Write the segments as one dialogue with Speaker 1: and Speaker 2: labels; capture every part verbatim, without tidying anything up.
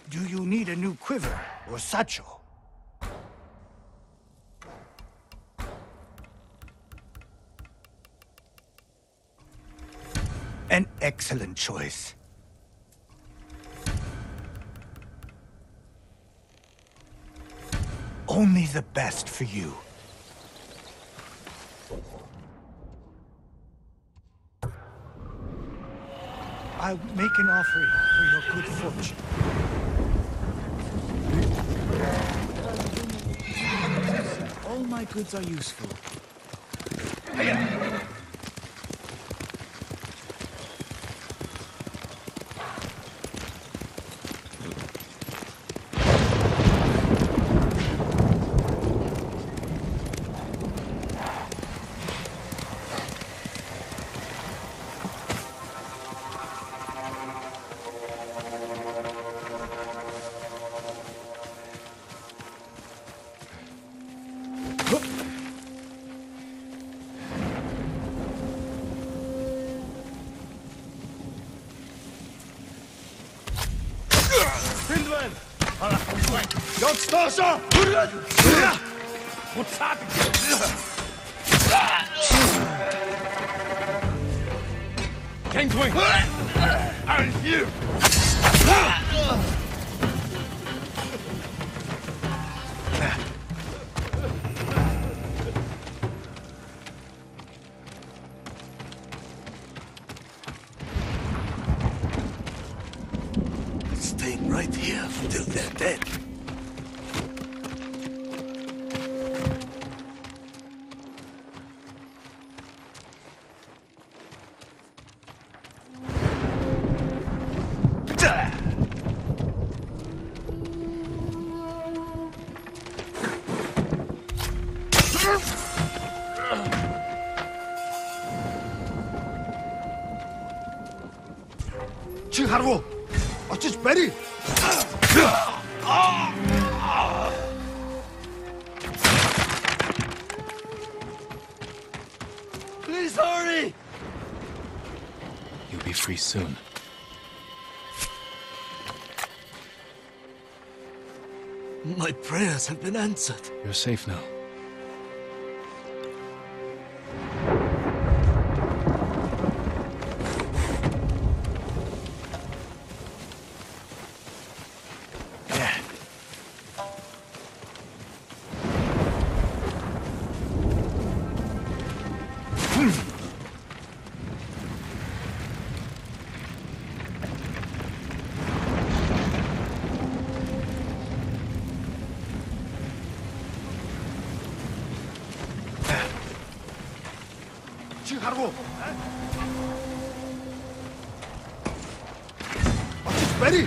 Speaker 1: Do you need a new quiver or satchel? An excellent choice. Only the best for you. I'll make an offering for your good fortune. All my goods are useful.
Speaker 2: Stasa! Kingswing! And you!
Speaker 1: Staying right here until they're dead.
Speaker 2: 칭하라고! 어쩌지 베리! Please hurry!
Speaker 3: You'll be free soon.
Speaker 2: My prayers have been answered.
Speaker 3: You're safe now.
Speaker 2: 칭하라고! 어쩌지 베리!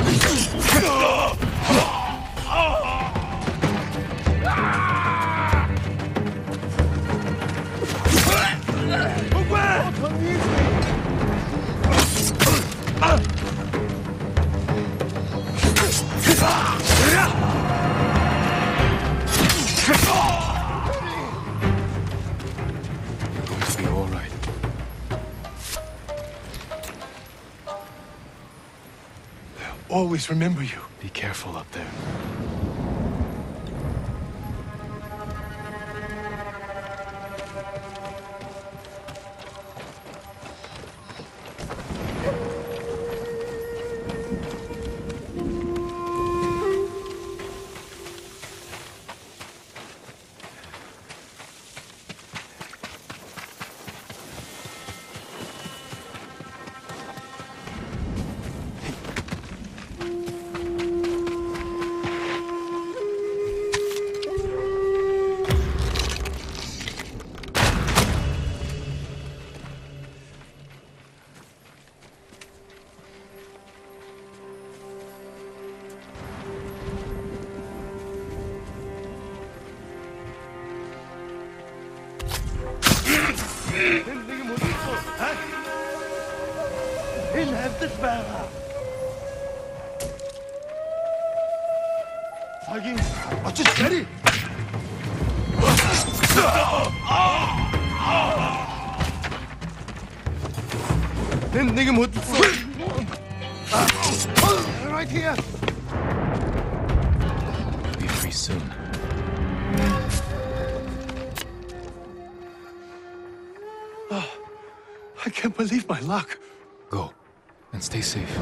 Speaker 2: Always remember you.
Speaker 3: Be careful up there.
Speaker 2: He'll have the sparrow. 자기 어찌 베리! 난 내게 못 있어. Right here.
Speaker 3: Release soon.
Speaker 2: I can't believe my luck.
Speaker 3: Go. And stay safe.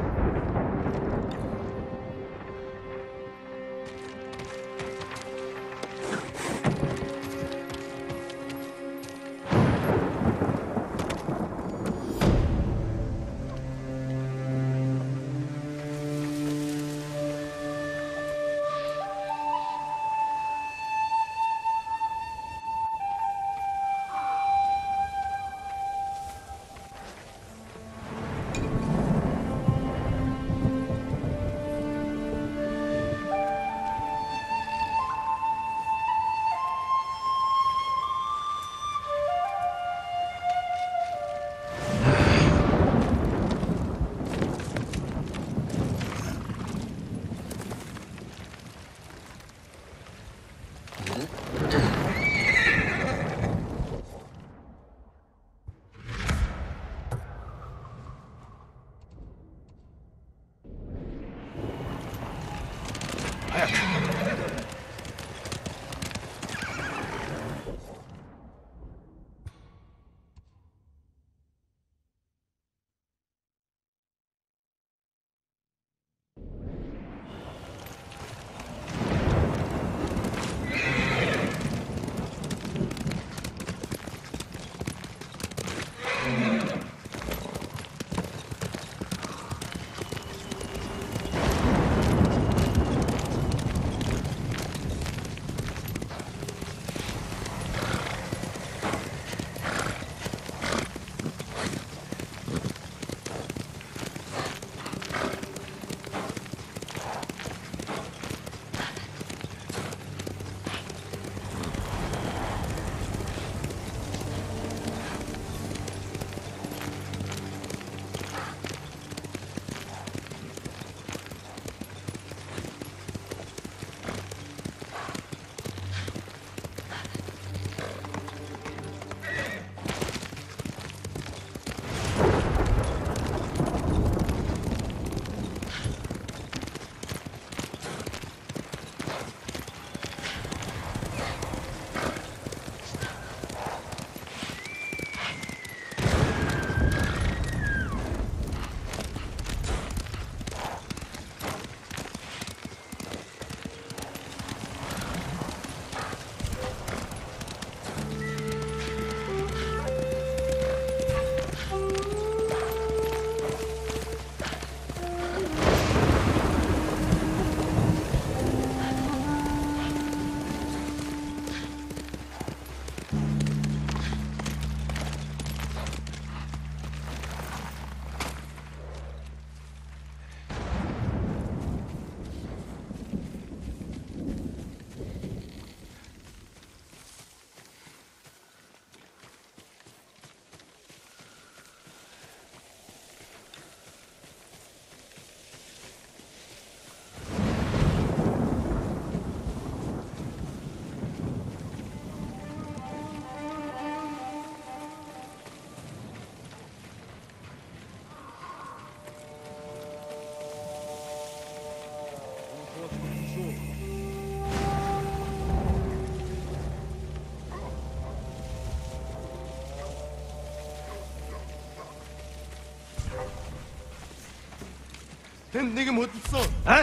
Speaker 2: 난 네가 못 있어.
Speaker 1: Huh?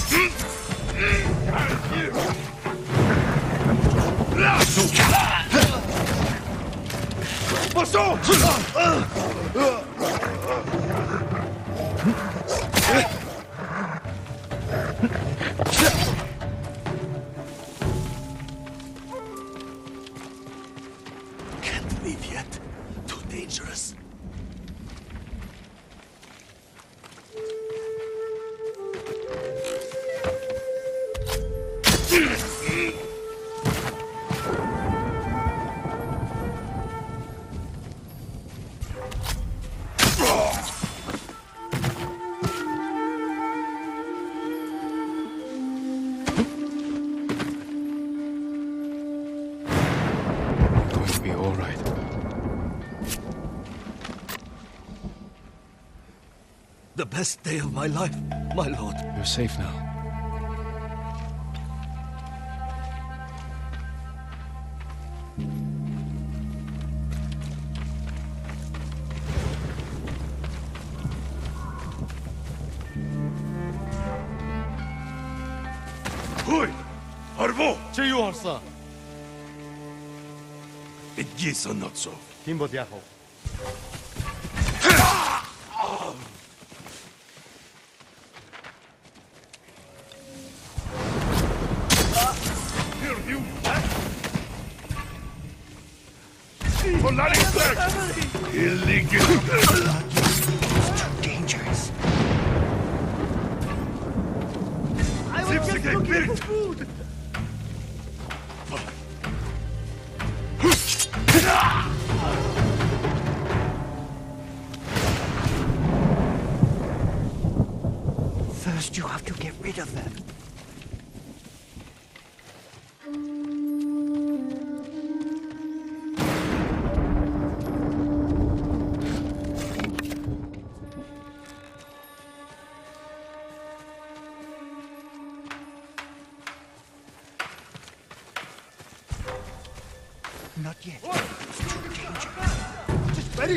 Speaker 2: 왔어.
Speaker 1: Can't leave yet. Too dangerous.
Speaker 3: Going to be all right.
Speaker 1: The best day of my life, my lord.
Speaker 3: You're safe now.
Speaker 2: 제유할사.
Speaker 4: Idgis or not so.
Speaker 2: Kimbo diaho.
Speaker 4: Here, you back! Polaris back! Illegal!
Speaker 1: Dangerous.
Speaker 2: I was just looking for food.
Speaker 1: First, you have to get rid of them. Not yet. It's too dangerous.
Speaker 2: Just ready.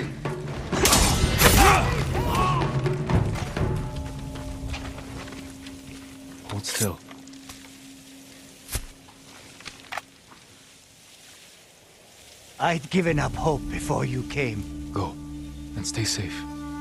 Speaker 3: Hold still.
Speaker 1: I'd given up hope before you came.
Speaker 3: Go. And stay safe.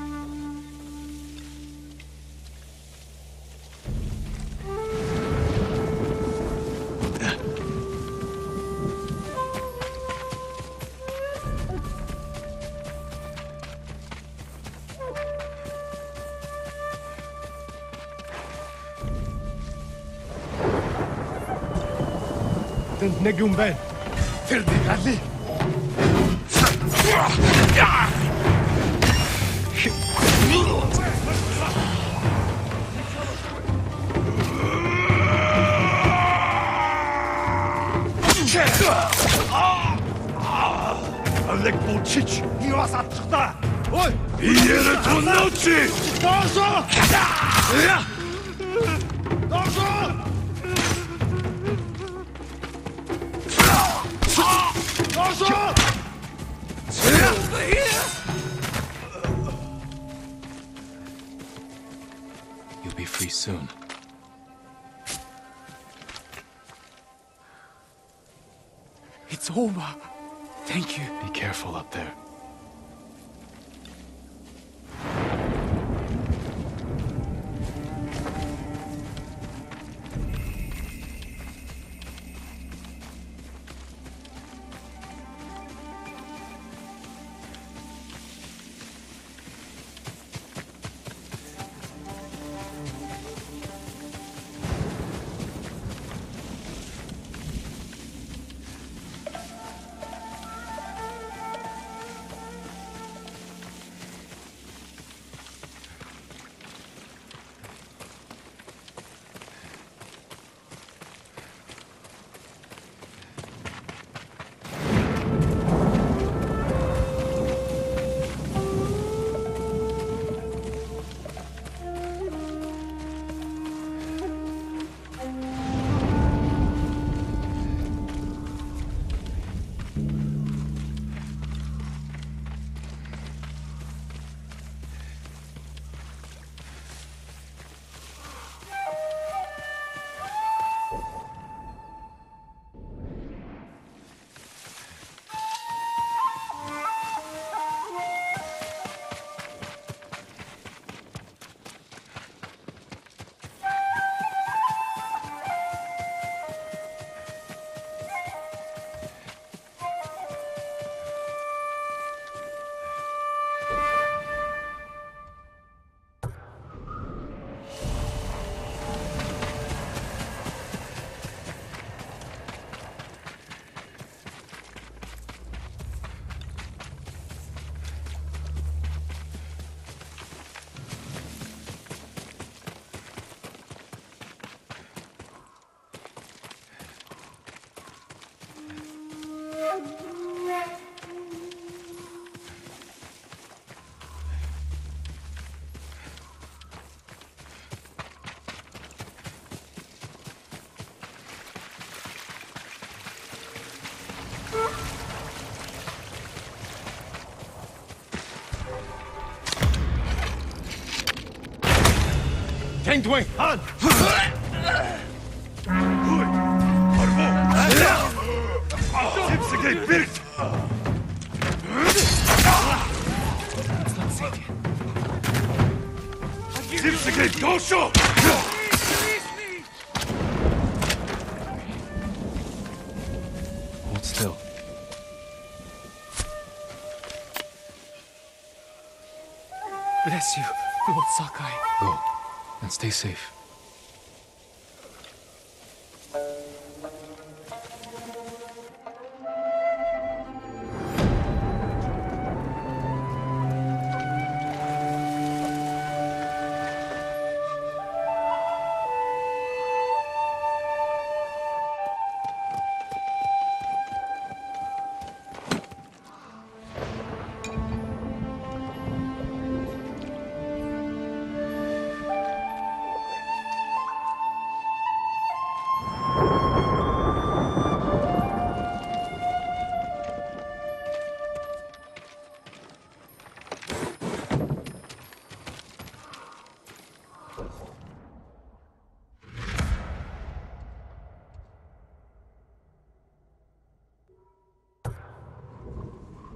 Speaker 2: Then Negum Ben. Fildi Gadli.
Speaker 4: Alec Bolchich!
Speaker 2: Ивас атчихдаа. Ой,
Speaker 4: Иерэ тунночи!
Speaker 2: доошо! Доошо! Доошо!
Speaker 3: You'll be free soon.
Speaker 1: It's over. Thank you.
Speaker 3: Be careful up there.
Speaker 2: Tang Dwayne, Han!
Speaker 4: Good! Arvo! Sipsuke Birk! Sipsuke Dosho!
Speaker 3: Hold still.
Speaker 5: Bless you, Lord Sakai.
Speaker 3: Go. And stay safe.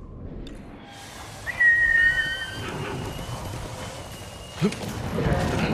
Speaker 4: Huh?